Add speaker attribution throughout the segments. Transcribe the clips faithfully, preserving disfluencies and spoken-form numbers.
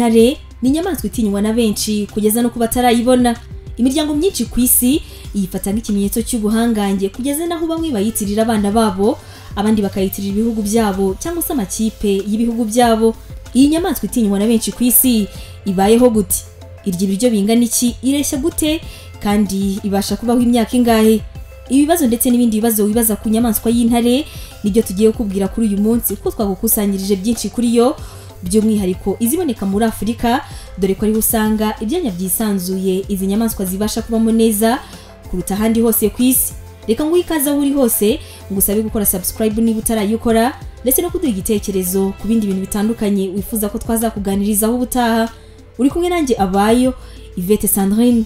Speaker 1: Intare ni inyamaswa itinywa na benshi kugeza no kuba batarayibona. Imiryango myinshi ku isi yifata nk'ikimenyetso cy'ubuhangange kugeza naho bamwe bayitirira abana babo, abandi bakayitirira ibihugu byabo cyangwa se amakipe y'ibihugu byabo. Iyi nyamaswa itinywa na benshi ku isi ibayeho gute? Irya ibiryo bingana iki? Ireshya gute? Kandi ibasha kubaho imyaka ingahe? Ibibazo ndetse n'ibindi bibazo wibaza ku nyamaswa y'intare nibyo tugiye kubwira kuri uyu munsi, ko twagukusanyirije byinshi kuri yo, by'umwihariko iziboneka muri Afurika, dore ko ari usanga ibyanya byisanzuye izi nyamaswa zibasha kubamo neza kuruta ahandi hose ku isi. Reka ngo ikaze aho uri hose, ngusabe gukora subscribe niba utarayikora, ndetse no kuduha igitekerezo ku bindi bintu bitandukanye wifuza ko twazakuganirizaho ubutaha. Uri kumwe nanjye Abayo Yvette Sandrine.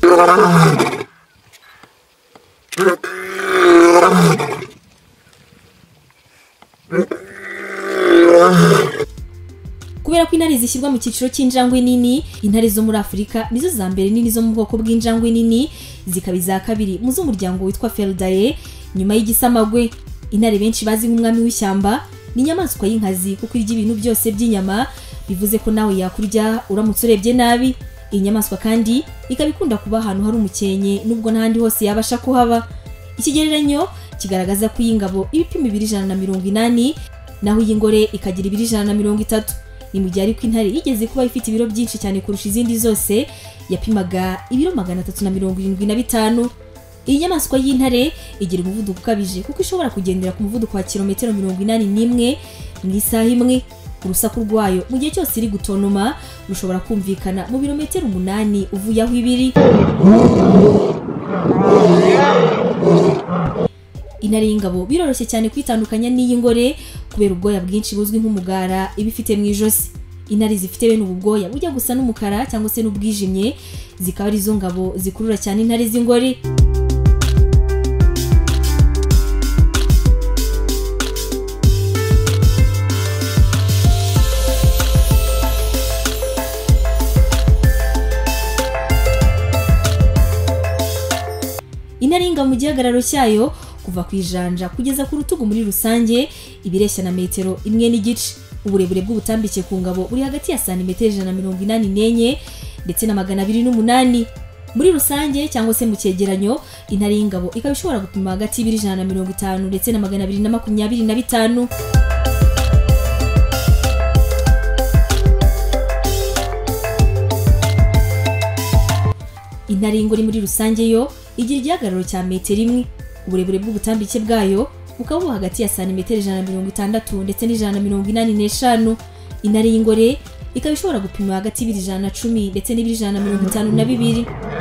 Speaker 1: Kubera ko intare zishyirwa mu cyiciro cy'injangwe nini, intare zo muri Afurika nizo za mbere nini zo mu bwoko bw'injangwe nini, zikaba iza kabiri mu z'umuryango witwa Felidae nyuma y'igisamagwe. Intare benshi bazi nk'umwami w'ishyamba ni inyamaswa y'inkazi kuko irya ibintu byose by'inyama, bivuze ko nawe yakurya uramutse urebye nabi. Iyi nyamaswa kandi ikaba ikunda kuba ahantu hari umukenke nubwo n'ahandi hose yabasha kuhaba. Ikigereranyo kigaragaza ko iy'ingabo ibipima ibiri ijana na mirongo inani, naho iy'ingore ikagira ibiri ijana na mirongo itatu. Ni mu gihe ariko intare yigeze kuba ifite ibiro byinshi cyane kurusha izindi zose, yapimaga ibiro magana atatu na mirongo irindwi na bitanu. Iyi nyamaswa y'intare igira umuvuduko ukabije kuko ishobora kugendera ku muvuduko wa kilometero mirongo inani n'imwe mu isaha imwe. Urusaku rwayo mu gihe cyose iri gutonoma rushobora kumvikana mu birometero umunani uvuye aho ibiri. Intare y'ingabo biroroshye cyane kwitandukanya n'iy'ingore kubera ubwoya bwinshi buzwi nk'umugara iba ifite mu ijosi. Intare zifite bene ubu bwoya bujya gusa n'umukara cyangwa se n'ubwijimye, zikaba ari zo ngabo zikurura cyane intare z'ingore. Intare y'ingabo mu gihagararo cyayo kuva ku ijanja kugeza ku rutugu muri rusange ibireshya na metero imwe n'igice. Uburebure bw'ubutambike ku ngabo buri hagati ya santimetero ijana na mirongo inani n'enye ndetse na magana abiri n'umunani. Muri rusange cyangwa se mu cyegeranyo, intare y'ingabo ikaba ishobora gupima hagati y'ibiri ijana na mirongo itanu ndetse na magana abiri na makumyabiri na bitanu. Intare y'ingore muri rusange yo igira igihagararo cya metero imwe. Uburebure bw'ubutambike bwayo bukaba buba hagati ya santimetero ijana na mirongo itandatu ndetse n'ijana na mirongo inani n'eshanu. Intare y'ingore ikaba ishobora gupima hagati y'ibiri ijana na cumi ndetse n'ibiri ijana na mirongo itanu na bibiri.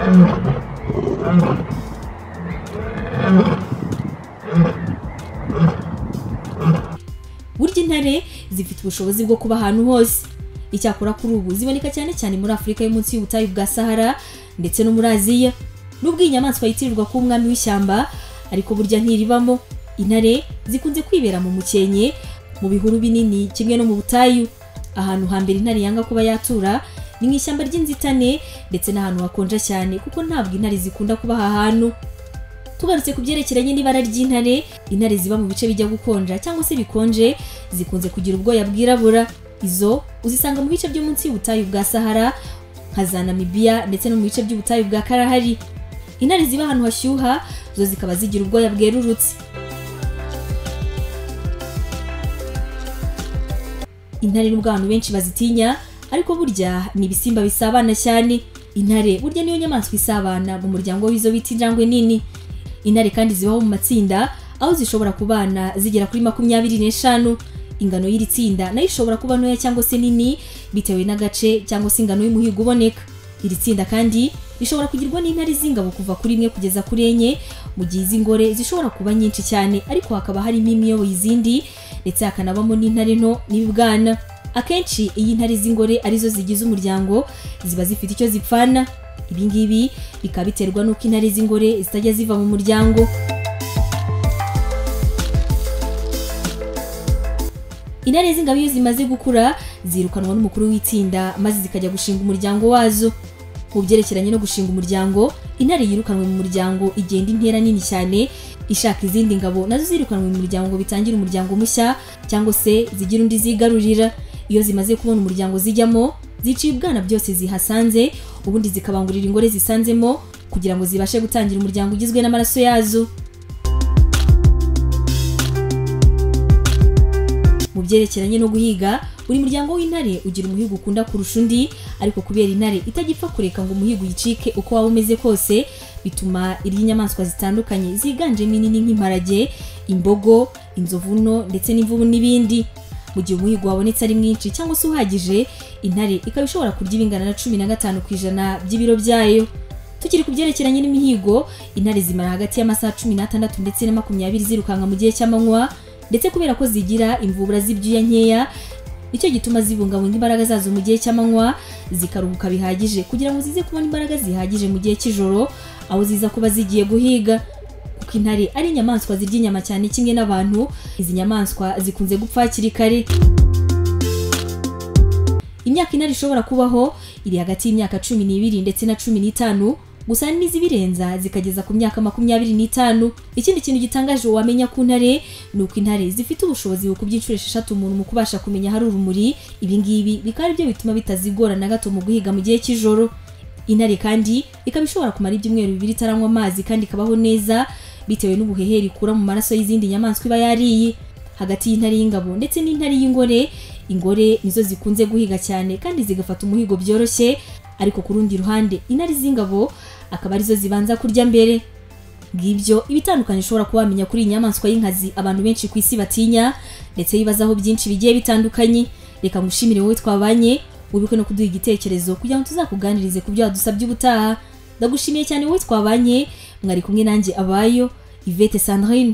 Speaker 1: Burya intare zifite ubushobozi bwo kuba ahantu hose. Icyakora kuri ubu ziboneka cyane cyane muri Afurika yo munsi y'ubutayu bwa Sahara ndetse no muri Aziya. Nubwo iyi nyamaswa yitirirwa kuba umwami w'ishyamba, ariko burya ntiribamo. Intare zikunze kwibera mu mukenke, mu bihuru binini kimwe no mu butayu. Ahantu hambere intare yanga kuba yatura ni mu ishyamba ry'inzitane ndetse n'ahantu hakonja cyane kuko ntabwo intare zikunda kuba aha hantu. Tugarutse ku byerekeranye n'ibara ry'intare, intare ziba mu bice bijya gukonja cyangwa se bikonje zikunze kugira ubwoya bwirabura. Izo uzisanga mu bice byo munsi y'ubutayu bwa Sahara nka za Namibia ndetse no mu bice by'ubutayu bwa Kalahari. Intare ziba ahantu hashyuha zo zikaba zigira ubwoya bwerurutse. Intare nubwo abantu benshi bazitinya, ariko burya ni ibisimba bisabana cyane. Intare burya niyo nyamaswa isabana mu muryango w'izo bita injangwe nini. Intare kandi zibaho mu matsinda, aho zishobora kubana zigera kuri makumyabiri n'eshanu. Ingano y'iri tsinda nayo ishobora kuba ntoya cyangwa se nini bitewe n'agace cyangwa se ingano y'umuhigo uboneka. Iri tsinda kandi rishobora kugirwa n'intare z'ingabo kuva kuri imwe kugeza kuri enye, mu gihe iz'ingore zishobora kuba nyinshi cyane ariko hakaba harimo imwe iyoboye izindi, ndetse hakanabamo n'intare nto n'ibibwana. Akenshi iyi intare z'ingore arizo zigize umuryango ziba zifite icyo zipfana. Ibi ngibi bikaba biterwa n'uko intare z'ingore zitajya ziva mu muryango. Intare z'ingabo iyo zimaze gukura zirukanwa n'umukuru w'itsinda maze zikajya gushinga umuryango wazo. Mu byerekeranye no gushinga umuryango, intare yirukanwe mu muryango igenda intera nini cyane ishaka izindi ngabo nazo zirukanwe mu muryango ngo bitangira umuryango mushya cyangwa se zigira undi zigarurira. Iyo zimaze kubona umuryango zijyamo, ziciye ubwana byose zihasanze ubundi zikabangurira ingore zisanzemo kugira ngo zibashe gutangira umuryango ugizwe n'amaraso yazo. Mu byerekeranye no guhiga, buri muryango w'intare ugira umuhigo ukunda kurusha undi, ariko kubera intare itagipfa kureka ngo umuhigo yicike uko waba umeze kose, bituma irya inyamaswa zitandukanye ziganjemo inini nk'imparage, imbogo, inzovuno ndetse n'imvubu n'ibindi. Mu gihe umuhigo wabonetse ari mwinshi cyangwa se uhagije, intare ikaba ishobora kurya ibingana na cumi na gatanu ku ijana by'ibiro byayo. Tukiri ku byerekeranye n'imihigo, intare zimara hagati y'amasaha cumi n'atandatu ndetse na makumyabiri zirukanka mu gihe cy'amanywa, ndetse kubera ko zigira imvubura z'ibyuya nkeya, nicyo gituma zibungabunga imbaraga zazo mu gihe cy'amanywa, zikaruhuka bihagije kugira ngo zize kubona imbaraga zihagije mu gihe cy'ijoro aho ziza kuba zigiye guhiga. Kuko intare ari inyamaswa zirya inyama cyane kimwe n'abantu, izi nyamaswa zikunze gupfa hakiri kare. Imyaka intare ishobora kubaho iri hagati y'imyaka cumi n'ibiri ndetse na cumi n'itanu, gusa n'izibirenza zikageza ku myaka makumyabiri n'itanu. Ikindi kintu gitangaje wamenya ku ntare ni uko intare zifite ubushobozi bukubye inshuro esheshatu umuntu mu kubasha kumenya hari urumuri. Ibi ngibi bikaba aribyo bituma bitazigora na gato mu guhiga mu gihe cy'ijoro. Intare kandi ikaba ishobora kumara ibyumweru bibiri itaranywa amazi kandi ikabaho neza bitewe n'ubuhehere ikura mu maraso y'izindi nyamaswa iba yariye. Hagati y'intare y'ingabo ndetse n'intare y'ingore, ingore nizo zikunze guhiga cyane kandi zigafata umuhigo byoroshye, ariko ku rundi ruhande intare z'ingabo akaba arizo zibanza kurya mbere. Ngibyo ibitandukanye ushobora kuba wamenya kuri iyi nyamaswa y'inkazi abantu benshi ku isi batinya ndetse bibazaho byinshi bigiye bitandukanye. Reka ngushimire wowe twabanye, ubikwe no kuduha igitekerezo kugira ngo tuzakuganirize ku byo wadusabye ubutaha. Ndagushimiye cyane wowe twabanye, mwari kumwe nanjye Abayo Yvette Sandrine.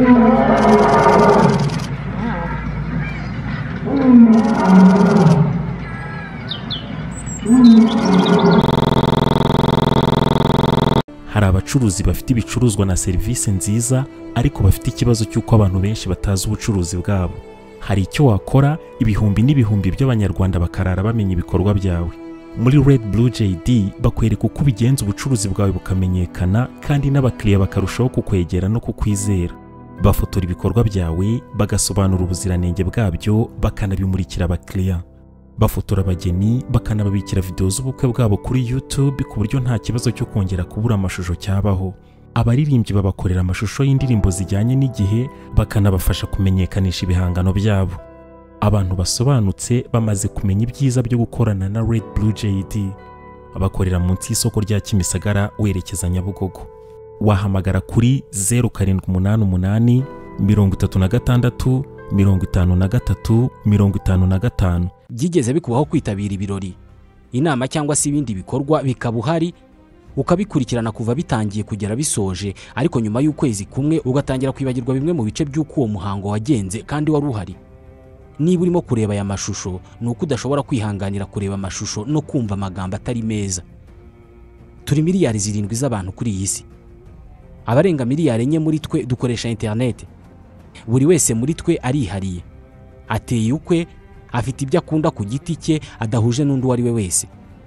Speaker 2: Hari abacuruzi bafite ibicuruzwa na serivisi nziza ariko bafite ikibazo cy'uko abantu benshi batazi ubucuruzi bwabo. Hari icyo wakora ibihumbi n'ibihumbi by'abanyarwanda bakarara bamenya ibikorwa byawe. Muri Red Blue J D bakwereka uko ubigenza ubucuruzi bwawe bukamenyekana kandi n'abakiriya bakarushaho kukwegera no kukwizera. Bafotora ibikorwa byawe, bagasobanura ubuziranenge bwabyo, bakanabimurikira abakiriya. Bafotora abageni, bakanababikira video z'ubukwe bwabo kuri YouTube ku buryo nta kibazo cyo kongera kubura amashusho cyabaho. Abaririmbyi babakorera amashusho y'indirimbo zijyanye n'igihe, bakanabafasha kumenyekanisha ibihangano byabo. Abantu basobanutse bamaze kumenya ibyiza byo gukorana na Red Blue J D. Abakorera munsi y'isoko rya Kimisagara werekeza Nyabugogo. Wahamagara kuri zero karindwi umunani umunani mirongo itatu na gatandatu mirongo itanu na gatatu mirongo itanu na gatanu.
Speaker 3: Byigeze bikubaho kwitabira ibirori, inama cyangwa se ibindi bikorwa bikaba uhari ukabikurikirana kuva bitangiye kugera bisoje, ariko nyuma y'ukwezi kumwe ugatangira kwibagirwa bimwe mu bice by'uko uwo muhango wagenze kandi wari uhari? Niba urimo kureba aya mashusho ni uko udashobora kwihanganira kureba amashusho no kumva amagambo atari meza. Turi miliyari zirindwi z'abantu kuri iyi si. Abarenga miliyari enye muri twe dukoresha internet. Buri wese muri twe arihariye, ateye ukwe, afite ibyo akunda ku giti cye adahuje n'undi wari we wese.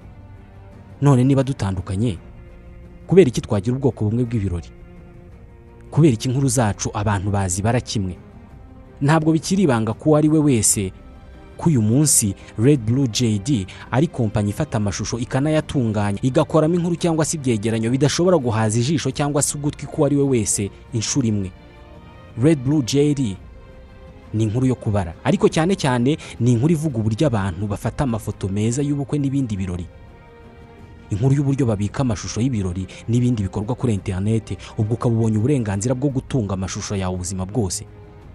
Speaker 3: None niba dutandukanye, kubera iki twagira ubwoko bumwe bw'ibirori? Kubera iki inkuru zacu abantu bazi barakimwe? Ntabwo bikiri ibanga ko ari we wese ko uyu munsi Red Blue J D ari kompanyi ifata amashusho ikanayatunganya, igakoramo inkuru cyangwa se ibyegeranyo bidashobora guhaza ijisho cyangwa se ugutwi ko ari we wese inshuro imwe. Red Blue J D ni inkuru yo kubara, ariko cyane cyane ni inkuru ivuga uburyo abantu bafata amafoto meza y'ubukwe n'ibindi birori. Inkuru y'uburyo babika amashusho y'ibirori n'ibindi bikorwa kuri internet, ubwo ukabubonye uburenganzira bwo gutunga amashusho yawe ubuzima bwose.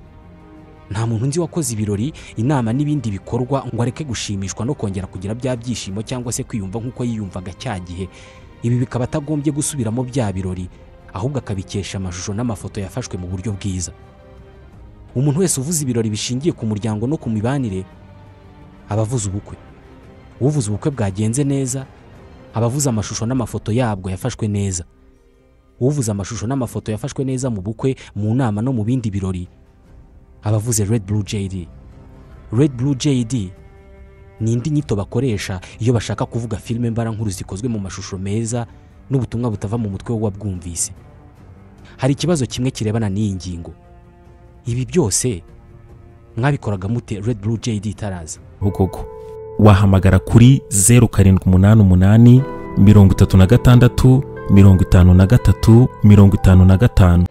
Speaker 3: Nta muntu nzi wakoze ibirori, inama n'ibindi bikorwa ngo areke gushimishwa no kongera kugira bya byishimo cyangwa se kwiyumva nk'uko yiyumvaga cya gihe. Ibi bikaba atagombye gusubiramo bya birori, ahubwo akabikesha amashusho n'amafoto yafashwe mu buryo bwiza. Umuntu wese uvuze ibirori bishingiye ku muryango no ku mibanire abavuze ubukwe. Uvuze ubukwe bwagenze neza abavuze amashusho n'amafoto yabwo yafashwe neza. Uvuze amashusho n'amafoto yafashwe neza mu bukwe, mu nama no mu bindi birori abavuze Red Blue J D. Red Blue J D ni indi nyito bakoresha iyo bashaka kuvuga filime mbara nkuru zikozwe mu mashusho meza n'ubutumwa butava mu mutwe w'uwabwumvise. Hari ikibazo kimwe kirebana n'iyi ngingo. Ibi byose mwabikoraga mute Red Blue J D taraza?
Speaker 2: Bugogo wahamagara kuri zeru karindwi umunani umunani mirongo itatu na gatandatu mirongo itanu na gatatu mirongo itanu na gatanu.